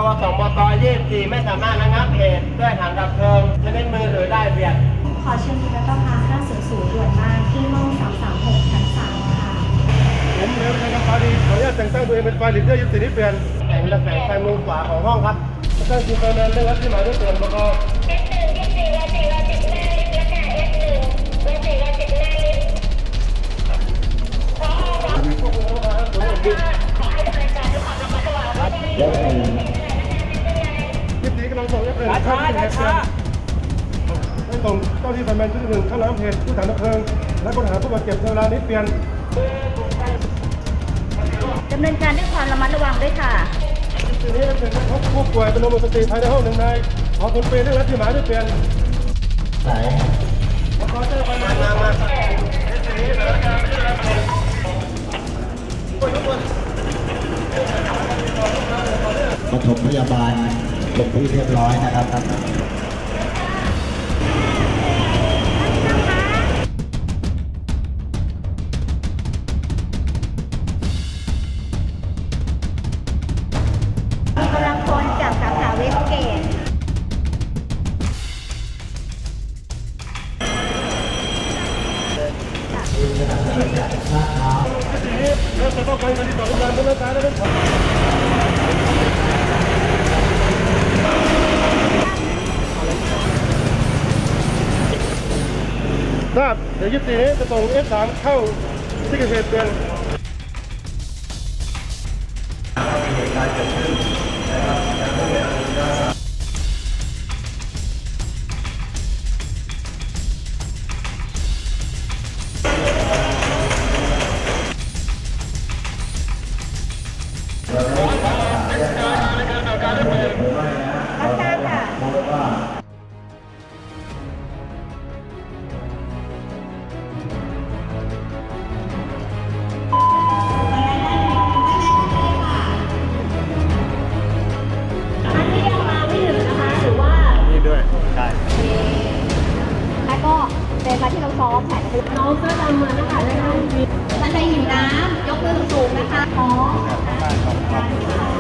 วสบก24ไม่สามารถระงับเหตุด้วยถังดับเพลิงและเป็นมือถือได้เบียดขอเชิญคุณรัตภา500ด่วนมาที่ห้อง336ชั้น3ค่ะผมเร็วในคำพาดีขออนุญาตแต่งตั้งตัวเองเป็นไฟลิเดอร์ยุตินิเปลี่ยนแต่งและแสงไฟมุมขวาของห้องครับตั้งทีมไฟแมนเรื่องรับที่หมายด้วยเตือนบก24กำลังส่งเพลิงเข้าที่เหตุการณ์ให้ส่งเจ้าที่ไฟแมนชุดที่1เข้าน้ำเหตุผู้ถังดับเพลิงและค้นหาผู้บาดเจ็บในเวลานี้เปลี่ยนดำเนินการด้วยความระมัดระวังด้วยค่ะทีนี้เป็นพบผู้ป่วยเป็นลมหมดสติภายในห้อง1 นายขอผลเปรย์เรื่องรับที่หมายด้วยเปลี่ยนไหนขอเจ้าไฟแมนมาปฐมพยาบาลลงที่เรียบร้อยนะครับกำลังพลจากสาขาเวสเกตแล้วจะต้องการการติดต่อการดำเนินการได้ไหมทราบเดี๋ยว24นี้จะส่ง F3 เข้าที่เกิดเหตุเปลี่ยนเป็นมาที่เราซ้อมแผนน้องเสื้อดำมานะคะท่านใดหิวน้ำยกมือสูงนะคะขอ